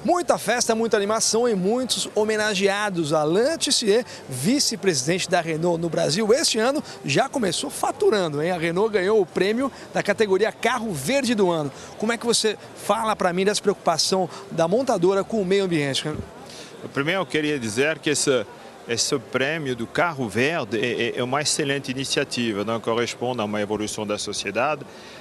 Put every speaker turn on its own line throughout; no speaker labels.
Muita festa, muita animação e muitos homenageados. Alain Tissier, vice-presidente da Renault no Brasil, este ano já começou faturando, hein? A Renault ganhou o prêmio da categoria Carro Verde do Ano. Como é que você fala para mim dessa preocupação da montadora com o meio ambiente?
Primeiro eu queria dizer que esse prêmio do Carro Verde é uma excelente iniciativa, não corresponde a uma evolução da sociedade.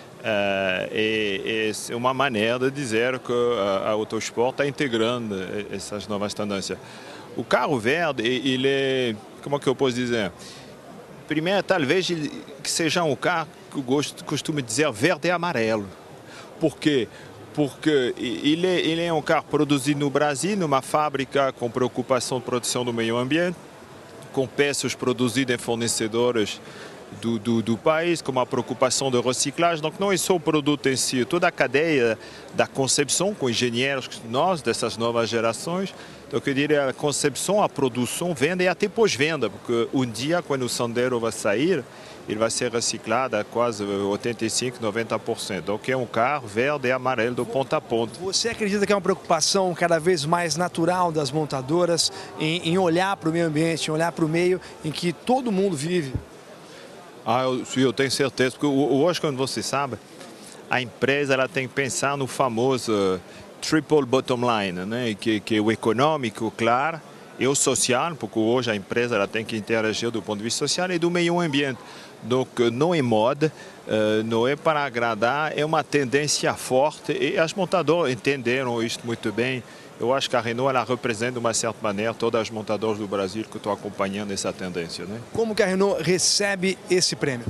É uma maneira de dizer que a Autosport está integrando essas novas tendências. O carro verde, ele é, como que eu posso dizer? Primeiro, talvez que seja um carro que eu costumo dizer verde e amarelo. Por quê? Porque ele é um carro produzido no Brasil, numa fábrica com preocupação de proteção do meio ambiente, com peças produzidas em fornecedores do país, com uma preocupação de reciclagem. Donc não é só o produto em si, toda a cadeia da concepção com engenheiros, nós, dessas novas gerações. Então eu diria a concepção, a produção, venda e até pós-venda, porque um dia, quando o Sandero vai sair, ele vai ser reciclado a quase 85%, 90%. Então é um carro verde e amarelo do ponta a ponta.
Você acredita que é uma preocupação cada vez mais natural das montadoras em olhar para o meio ambiente, em olhar para o meio em que todo mundo vive?
Eu tenho certeza, porque hoje, como você sabe, a empresa ela tem que pensar no famoso triple bottom line, né? que é o econômico, claro, e o social, porque hoje a empresa ela tem que interagir do ponto de vista social e do meio ambiente. Donc, não é moda, não é para agradar, é uma tendência forte e as montadoras entenderam isto muito bem. Eu acho que a Renault ela representa, de uma certa maneira, todas as montadoras do Brasil que estão acompanhando essa tendência, né?
Como que a Renault recebe esse prêmio?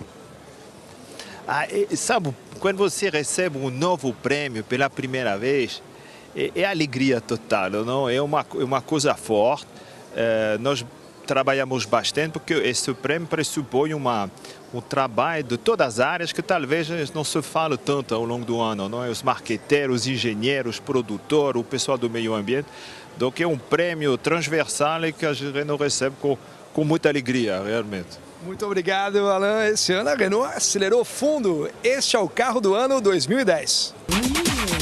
Sabe, quando você recebe um novo prêmio pela primeira vez, é alegria total, não? É uma coisa forte. Nós trabalhamos bastante porque esse prêmio pressupõe um trabalho de todas as áreas que talvez não se fale tanto ao longo do ano, não é? Os marqueteiros, os engenheiros, produtores, o pessoal do meio ambiente. Então é um prêmio transversal e que a Renault recebe com muita alegria, realmente.
Muito obrigado, Alain. Esse ano a Renault acelerou fundo. Este é o carro do ano 2010.